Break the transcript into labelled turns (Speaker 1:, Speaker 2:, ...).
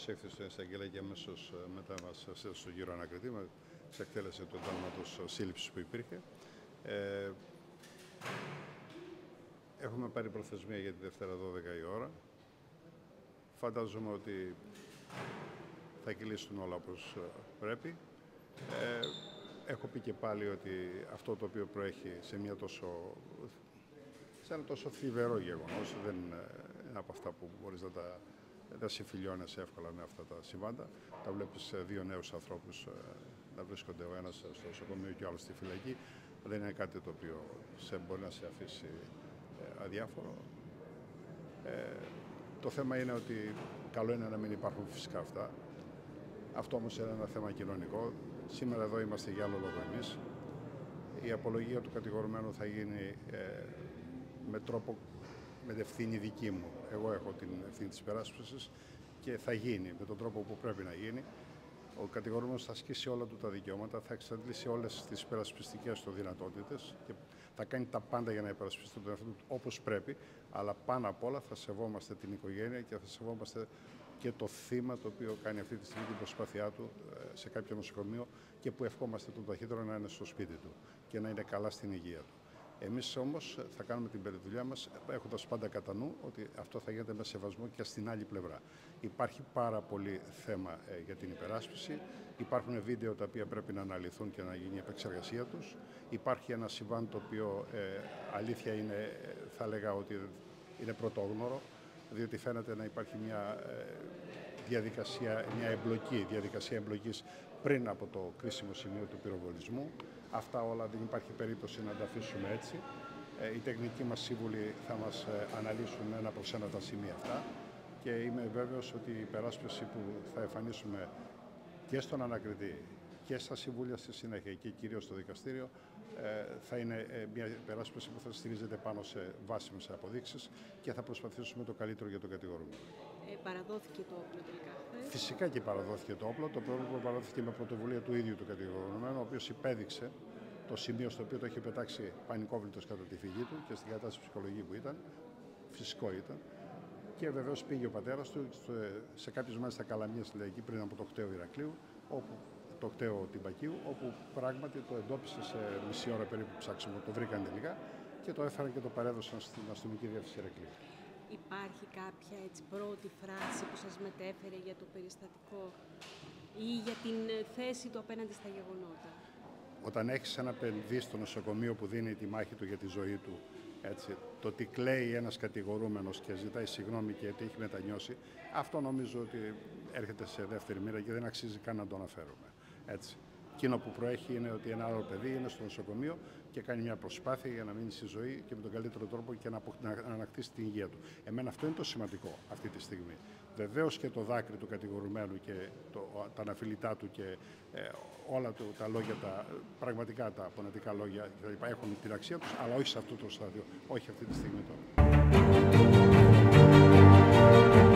Speaker 1: προσέχθη στην εισαγγελέα και αμέσως μετά μας έστειλε στον κύριο ανακριτή, σε εκτέλεση του εντάλματος σύλληψης που υπήρχε. Έχουμε πάρει προθεσμία για τη Δευτέρα 12 η ώρα. Φαντάζομαι ότι θα κυλήσουν όλα όπως πρέπει. Έχω πει και πάλι ότι αυτό το οποίο προέχει σε ένα τόσο θλιβερό γεγονός, δεν είναι από αυτά που μπορείς να συμφιλιώνεσαι εύκολα με αυτά τα συμβάντα. Τα βλέπεις δύο νέους ανθρώπους να βρίσκονται ο ένας στο νοσοκομείο και ο άλλος στη φυλακή. Δεν είναι κάτι το οποίο μπορεί να σε αφήσει αδιάφορο. Το θέμα είναι ότι καλό είναι να μην υπάρχουν φυσικά αυτά. Αυτό όμως είναι ένα θέμα κοινωνικό. Σήμερα εδώ είμαστε για άλλο λόγο εμείς. Η απολογία του κατηγορουμένου θα γίνει με ευθύνη δική μου. Εγώ έχω την ευθύνη της υπεράσπισης και θα γίνει με τον τρόπο που πρέπει να γίνει. Ο κατηγορούμενος θα ασκήσει όλα του τα δικαιώματα, θα εξαντλήσει όλες τις υπερασπιστικές του δυνατότητες και θα κάνει τα πάντα για να υπερασπιστεί τον εαυτό του όπως πρέπει, αλλά πάνω απ' όλα θα σεβόμαστε την οικογένεια και θα σεβόμαστε και το θύμα το οποίο κάνει αυτή τη στιγμή την προσπάθειά του σε κάποιο νοσοκομείο και που ευχόμαστε το ταχύτερο να είναι στο σπίτι του και να είναι καλά στην υγεία του. Εμείς όμως θα κάνουμε την περιδουλειά μας έχοντας πάντα κατά νου ότι αυτό θα γίνεται με σεβασμό και στην άλλη πλευρά. Υπάρχει πάρα πολύ θέμα για την υπεράσπιση. Υπάρχουν βίντεο τα οποία πρέπει να αναλυθούν και να γίνει η επεξεργασία τους. Υπάρχει ένα συμβάν το οποίο αλήθεια είναι, θα έλεγα ότι είναι πρωτόγνωρο, διότι φαίνεται να υπάρχει μια διαδικασία εμπλοκής πριν από το κρίσιμο σημείο του πυροβολισμού. Αυτά όλα δεν υπάρχει περίπτωση να τα αφήσουμε έτσι. Οι τεχνικοί μας σύμβουλοι θα μας αναλύσουν ένα προς ένα τα σημεία αυτά και είμαι βέβαιος ότι η υπεράσπιση που θα εμφανίσουμε και στον ανακριτή και στα συμβούλια στη συνέχεια και κυρίως στο δικαστήριο θα είναι μια υπεράσπιση που θα στηρίζεται πάνω σε βάσιμες αποδείξεις και θα προσπαθήσουμε το καλύτερο για τον κατηγορούμενο.
Speaker 2: Παραδόθηκε το όπλο τελικά?
Speaker 1: Φυσικά και παραδόθηκε το όπλο. Το πρόβλημα παραδόθηκε με πρωτοβουλία του ίδιου του κατηγορουμένου, ο οποίος υπέδειξε το σημείο στο οποίο το είχε πετάξει πανικόβλητος κατά τη φυγή του και στην κατάσταση ψυχολογική που ήταν. Φυσικό ήταν. Και βεβαίως πήγε ο πατέρας του σε κάποιες μάλιστα καλαμιές στη Λαϊκή πριν από το κτέο Ηρακλείου, το κτέο Τυμπακίου, όπου πράγματι το εντόπισε σε μισή ώρα περίπου ψάξιμο, το βρήκαν τελικά και το έφεραν και το παρέδωσαν στην αστυνομική διεύθυνση Ηρακλείου.
Speaker 2: Υπάρχει κάποια πρώτη φράση που σας μετέφερε για το περιστατικό ή για την θέση του απέναντι στα γεγονότα?
Speaker 1: Όταν έχεις ένα παιδί στο νοσοκομείο που δίνει τη μάχη του για τη ζωή του, έτσι, το ότι κλαίει ένας κατηγορούμενος και ζητάει συγγνώμη και ότι έχει μετανιώσει, αυτό νομίζω ότι έρχεται σε δεύτερη μοίρα και δεν αξίζει καν να το αναφέρουμε. Έτσι. Εκείνο που προέχει είναι ότι ένα άλλο παιδί είναι στο νοσοκομείο και κάνει μια προσπάθεια για να μείνει στη ζωή και με τον καλύτερο τρόπο και να ανακτήσει την υγεία του. Εμένα αυτό είναι το σημαντικό αυτή τη στιγμή. Βεβαίως και το δάκρυ του κατηγορουμένου και τα αναφιλητά του και όλα τα λόγια, πραγματικά τα πονετικά λόγια έχουν την αξία τους, αλλά όχι σε αυτό το στάδιο, όχι αυτή τη στιγμή τώρα.